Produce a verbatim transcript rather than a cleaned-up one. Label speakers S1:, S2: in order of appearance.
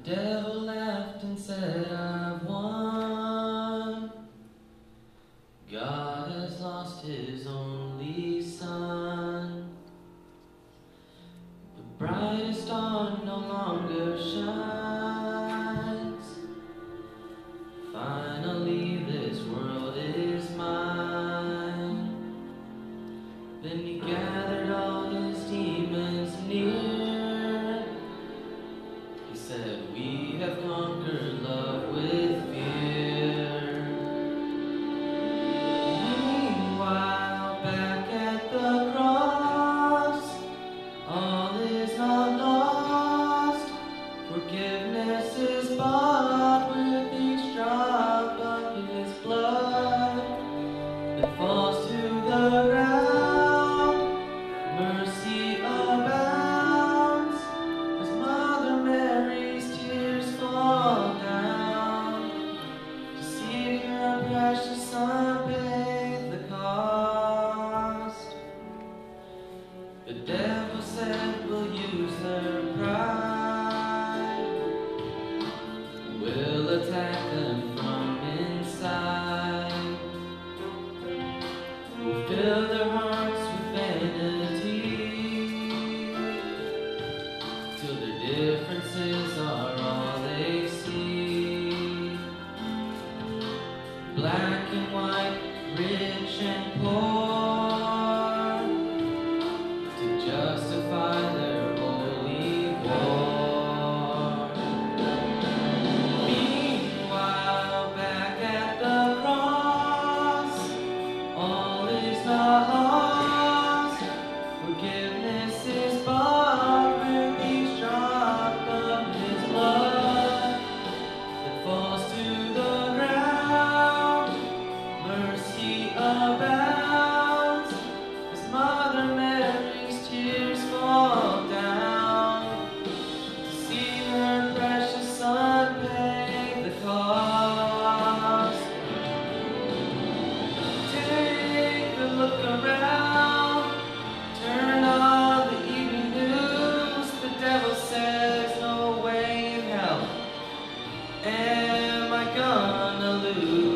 S1: devil laughed and said, I've won. God has lost his only son. The brightest star no longer shines. Finally this world is mine. Then he gathered all his demons near. He said, we have conquered love with fear. Meanwhile, back at the cross, all is not lost. Forgiveness is bought with each drop of his blood that falls to the ground. Mercy abounds as Mother Mary's tears fall down to see her precious Son pay the cost. The devil said, we'll use their pride, we'll attack them from inside, we'll fill their hearts with vanity, till their differences are all they see. Black and white, rich and poor, to justify their holy war. Meanwhile, back at the cross, all is not lost. Forgiveness is bought with each drop of his blood that falls to the ground. Mercy abounds as Mother Mary's tears fall down to see her precious Son pay the cost. Take a look around, turn on the evening news. The devil says, no way in hell am I gonna lose.